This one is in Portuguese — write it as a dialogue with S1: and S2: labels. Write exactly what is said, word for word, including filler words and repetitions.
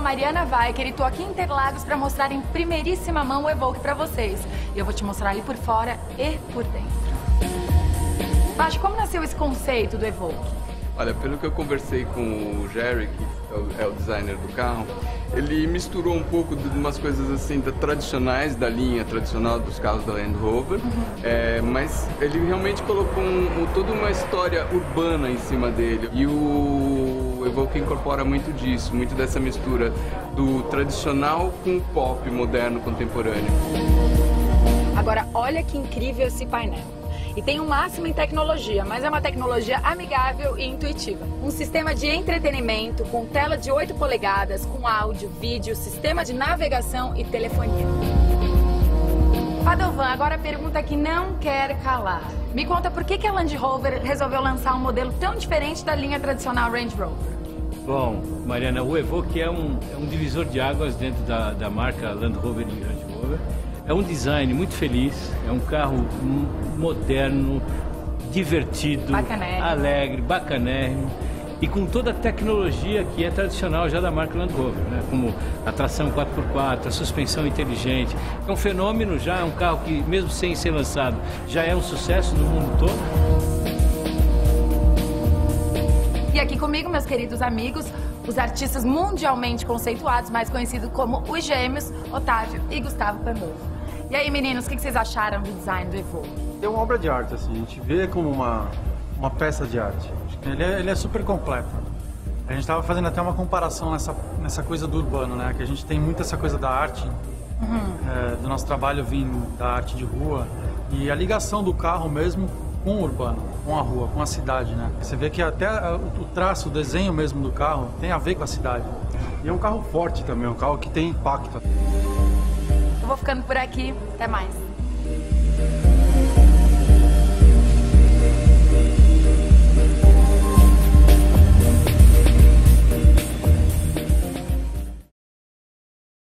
S1: Mariana Weicker e tô aqui em Interlagos para mostrar em primeiríssima mão o Evoque para vocês. E eu vou te mostrar ali por fora e por dentro. Baixo, como nasceu esse conceito do Evoque?
S2: Olha, pelo que eu conversei com o Jerry, que é o, é o designer do carro, ele misturou um pouco de umas coisas assim da, tradicionais da linha tradicional dos carros da Land Rover, uhum. é, mas ele realmente colocou um, um, toda uma história urbana em cima dele. E o Evoque incorpora muito disso, muito dessa mistura do tradicional com o pop moderno contemporâneo.
S1: Agora, olha que incrível esse painel. E tem o máximo em tecnologia, mas é uma tecnologia amigável e intuitiva. Um sistema de entretenimento com tela de oito polegadas, com áudio, vídeo, sistema de navegação e telefonia. Padovan, agora a pergunta que não quer calar. Me conta por que que a Land Rover resolveu lançar um modelo tão diferente da linha tradicional Range Rover?
S3: Bom, Mariana, o Evoque é um, é um divisor de águas dentro da, da marca Land Rover e Range Rover. É um design muito feliz, é um carro moderno, divertido,
S1: bacanérrimo.
S3: alegre, bacanérrimo e com toda a tecnologia que é tradicional já da marca Land Rover, né? Como a tração quatro por quatro, a suspensão inteligente. É um fenômeno já, é um carro que mesmo sem ser lançado já é um sucesso no mundo todo.
S1: E aqui comigo, meus queridos amigos, os artistas mundialmente conceituados, mais conhecidos como os gêmeos, Otávio e Gustavo Pandolfo. E aí, meninos, o que vocês acharam do design do Evoque?
S4: É uma obra de arte, assim, a gente vê como uma, uma peça de arte. Ele é, ele é super completo. A gente estava fazendo até uma comparação nessa, nessa coisa do urbano, né? Que a gente tem muito essa coisa da arte, uhum. é, do nosso trabalho vindo da arte de rua, e a ligação do carro mesmo com o urbano, com a rua, com a cidade, né? Você vê que até o traço, o desenho mesmo do carro tem a ver com a cidade. E é um carro forte também, um carro que tem impacto.
S1: Eu vou ficando por aqui. Até mais.